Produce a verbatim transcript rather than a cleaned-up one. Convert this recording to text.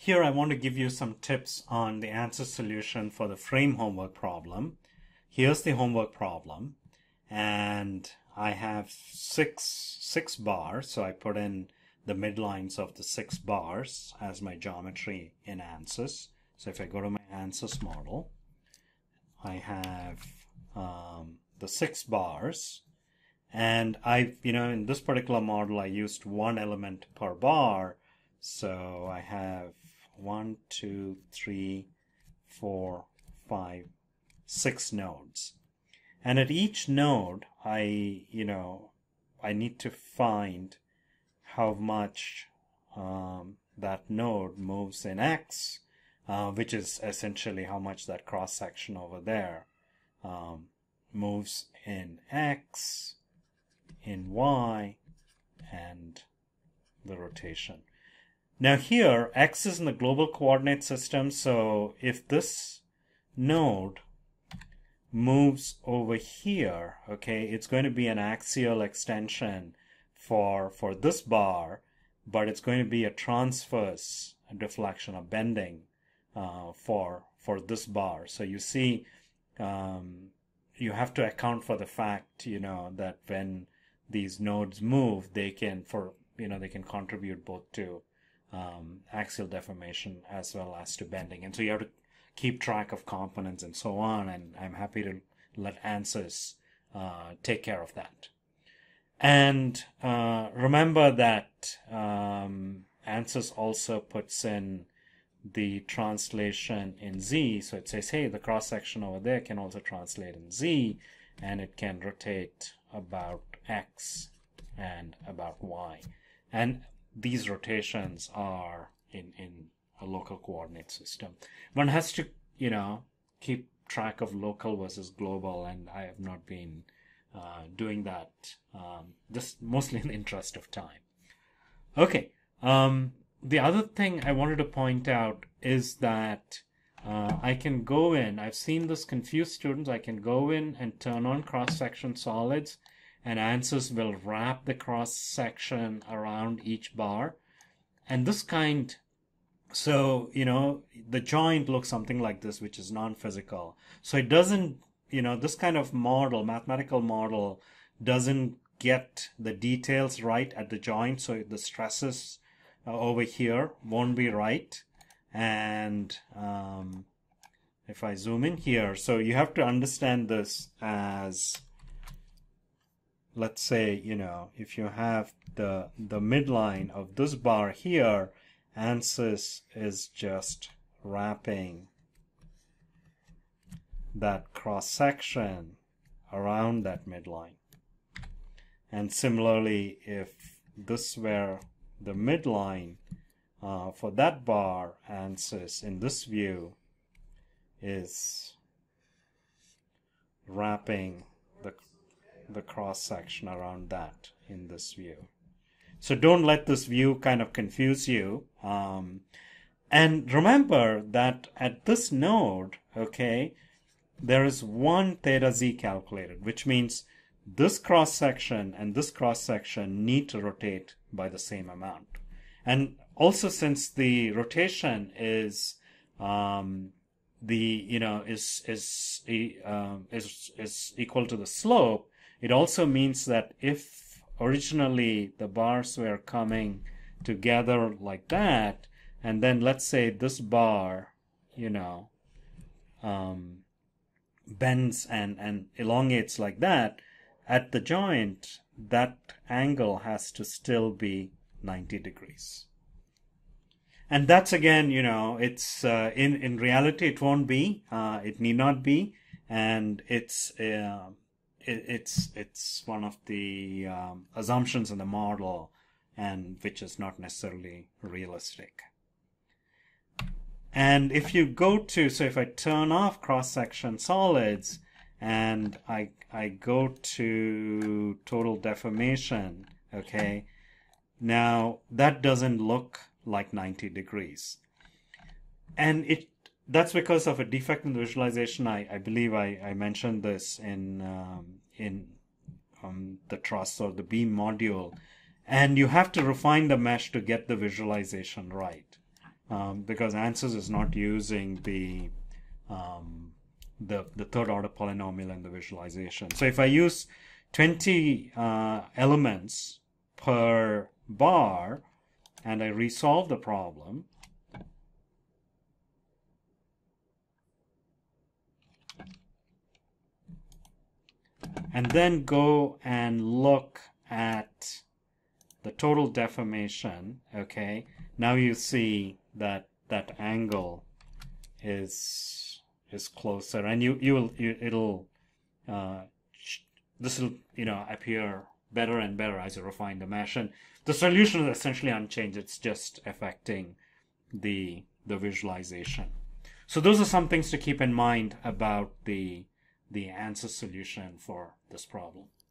Here I want to give you some tips on the answer solution for the frame homework problem. Here's the homework problem, and I have six six bars, so I put in the midlines of the six bars as my geometry in ANSYS. So if I go to my ANSYS model, I have um, the six bars, and I, you know, in this particular model I used one element per bar, so I have one, two, three, four, five, six nodes. And at each node, I, you know, I need to find how much um, that node moves in X, uh, which is essentially how much that cross section over there um, moves in X, in Y, and the rotation. Now here, X is in the global coordinate system, so if this node moves over here, okay, it's going to be an axial extension for, for this bar, but it's going to be a transverse deflection, a bending uh, for, for this bar. So you see, um, you have to account for the fact, you know, that when these nodes move, they can, for, you know, they can contribute both to Um, axial deformation as well as to bending, and so you have to keep track of components and so on, and I'm happy to let ANSYS uh, take care of that. And uh, remember that um, ANSYS also puts in the translation in Z, so it says, hey, the cross section over there can also translate in Z, and it can rotate about X and about Y. And these rotations are in, in a local coordinate system. One has to, you know, keep track of local versus global, and I have not been uh, doing that, um, just mostly in the interest of time. Okay, um, the other thing I wanted to point out is that uh, I can go in, I've seen this confuse students, I can go in and turn on cross-section solids, and ANSYS will wrap the cross section around each bar. And this kind, so, you know, the joint looks something like this, which is non-physical. So it doesn't, you know, this kind of model, mathematical model, doesn't get the details right at the joint. So the stresses uh, over here won't be right. And um, if I zoom in here, so you have to understand this as, let's say, you know, if you have the the midline of this bar here, ANSYS is just wrapping that cross section around that midline. And similarly, if this were the midline uh, for that bar, ANSYS in this view is wrapping the the cross section around that in this view. So don't let this view kind of confuse you. Um, and remember that at this node, okay, there is one theta z calculated, which means this cross section and this cross section need to rotate by the same amount. And also, since the rotation is um, the you know is is uh, is is equal to the slope, it also means that if originally the bars were coming together like that, and then let's say this bar, you know, um, bends and, and elongates like that, at the joint, that angle has to still be ninety degrees. And that's, again, you know, it's uh, in, in reality, it won't be, uh, it need not be, and it's uh, It's it's one of the um, assumptions in the model, and which is not necessarily realistic. And if you go to, so if I turn off cross-section solids and I I go to total deformation, okay, now that doesn't look like ninety degrees, and it that's because of a defect in the visualization. I, I believe I, I mentioned this in um, in um, the truss or the beam module, and you have to refine the mesh to get the visualization right. um, because ANSYS is not using the um, the the third order polynomial in the visualization. So if I use twenty uh, elements per bar and I resolve the problem, and then go and look at the total deformation, okay, now you see that that angle is is closer, and you you will you, it'll uh, this will you know appear better and better as you refine the mesh, and the solution is essentially unchanged. It's just affecting the the visualization. So those are some things to keep in mind about the the ANSYS solution for this problem.